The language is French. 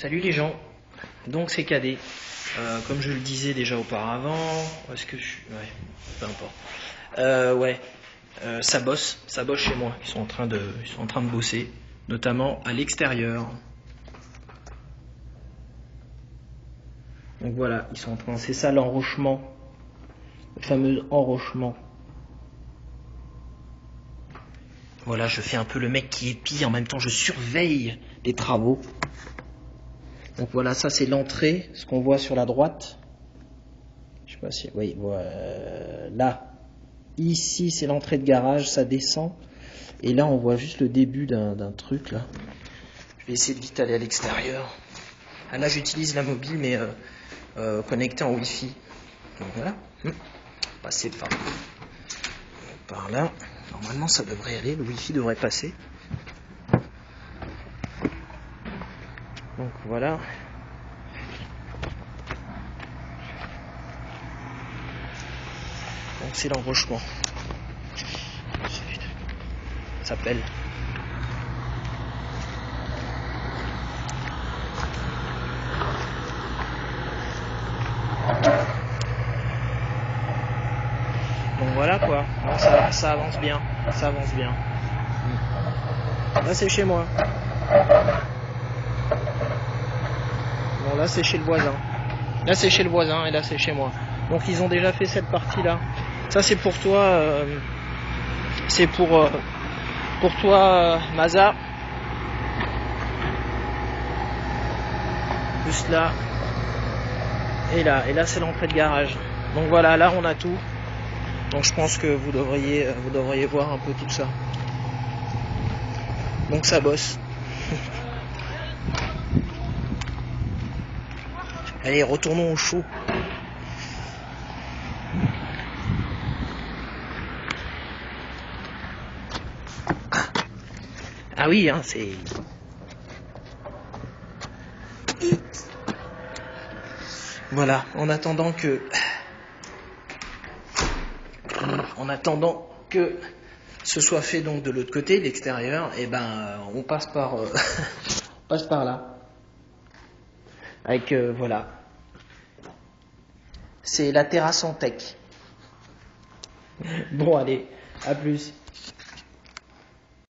Salut les gens, donc c'est KD. Comme je le disais déjà auparavant, est-ce que je suis... Ouais, peu importe. Ça bosse chez moi. Ils sont en train de bosser, notamment à l'extérieur. Donc voilà, ils sont en train... C'est ça l'enrochement, le fameux enrochement. Voilà, je fais un peu le mec qui épie, en même temps je surveille les travaux. Donc voilà, ça c'est l'entrée, ce qu'on voit sur la droite. Je sais pas si... Oui, voilà. Là. Ici c'est l'entrée de garage, ça descend. Et là on voit juste le début d'un truc là. Je vais essayer de vite aller à l'extérieur. Ah, là j'utilise la mobile mais connectée en Wi-Fi. Donc voilà. Passer par là. Normalement ça devrait aller, le Wi-Fi devrait passer. Donc voilà. Donc c'est l'enrochement. Ça s'appelle. Donc voilà quoi. Bon, ça avance bien. Ça avance bien. Là c'est chez moi. Bon là c'est chez le voisin. Là c'est chez le voisin et là c'est chez moi. Donc ils ont déjà fait cette partie là. Ça c'est pour toi. C'est pour toi Maza. Juste là. Et là c'est l'entrée de garage. Donc voilà, là on a tout. Donc je pense que vous devriez voir un peu tout ça. Donc ça bosse. Allez, retournons au show. Ah oui, hein, c'est... Voilà, en attendant que ce soit fait donc de l'autre côté, l'extérieur, et ben on passe par là. Avec voilà. C'est la terrasse en tech. Bon allez, à plus.